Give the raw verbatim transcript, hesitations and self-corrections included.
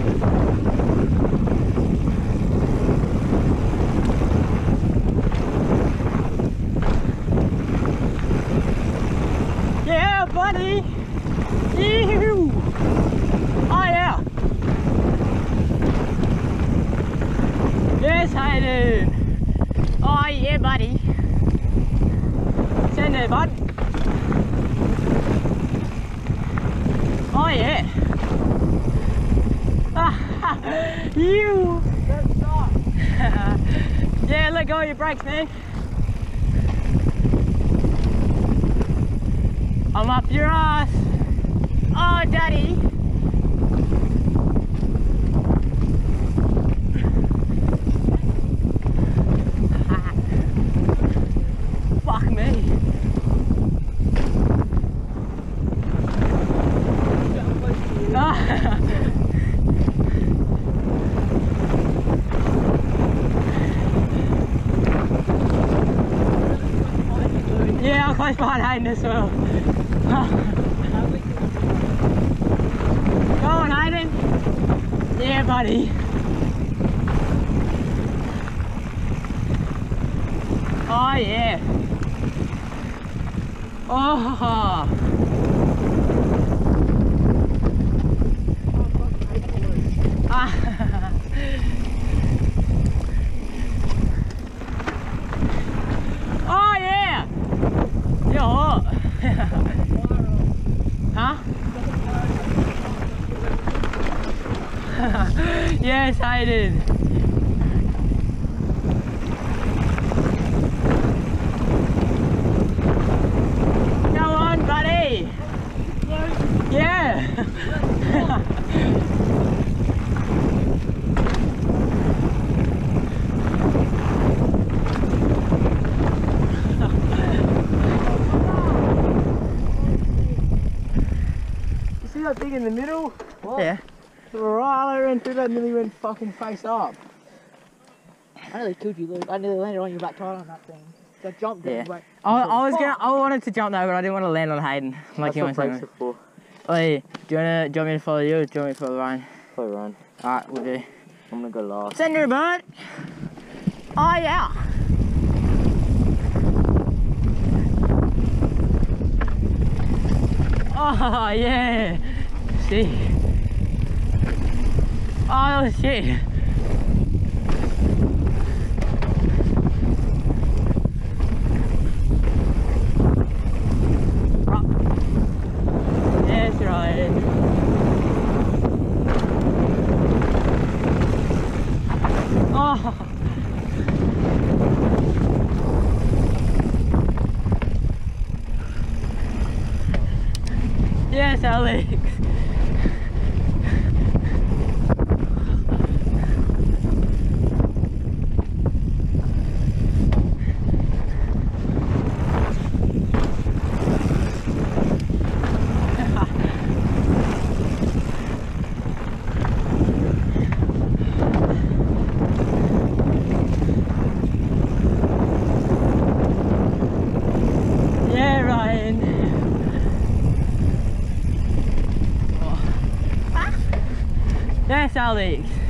Yeah, buddy! Ew. Oh yeah! Yes, Hayden! Oh yeah, buddy! Send there, bud! Oh yeah! You! Don't stop! Yeah, let go of your brakes, man! I'm up your ass! Oh, daddy! Fuck me! Yeah, I'm close behind Hayden as well. Go on, Hayden. Yeah, buddy. Oh, yeah. Oh. Oh, yeah. You're hot. Huh? Yes, Hayden. Go on, buddy. Yeah. You see that thing in the middle? What? Yeah. Right, I ran through that and nearly went fucking face up. I nearly killed you, Luke. I nearly landed on your back tire on that thing. I jumped Yeah. it. Like, I, I was gonna. I wanted to jump though, but I didn't want to land on Hayden. Like you That's were what brakes saying. are for. Oh yeah. Do you wanna? Do you want me to follow you, or do you want me to follow Ryan? Play Ryan. Alright, we'll do. I'm gonna go last. Sender bud. Oh yeah. Oh yeah. See. Oh shit. Yes, right. Oh. Yes, Alex. Yeah, Ryan. Yes, Alex.